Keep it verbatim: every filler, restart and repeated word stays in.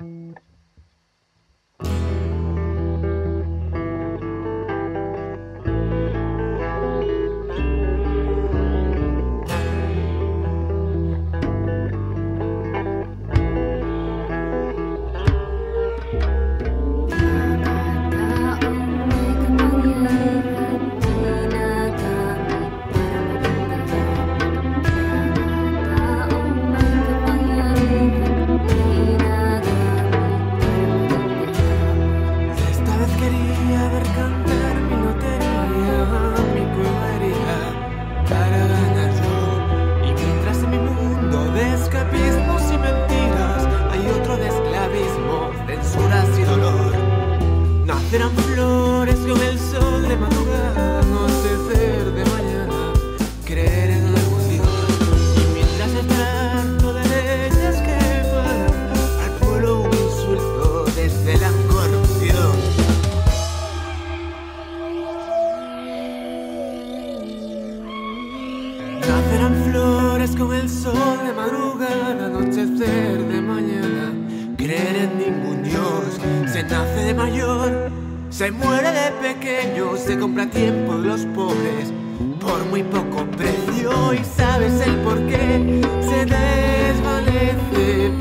Nacerán flores con el sol de madrugada, anochecer de mañana, creer en algún Dios. Y mientras el trato de leyes que para al pueblo un insulto desde la corrupción. Nacerán flores con el sol de madrugada, anochecer de mañana, creer en ningún Dios. Se nace de mayor, se muere de pequeño, se compra tiempo de los pobres por muy poco precio. Y sabes el por qué se desvanece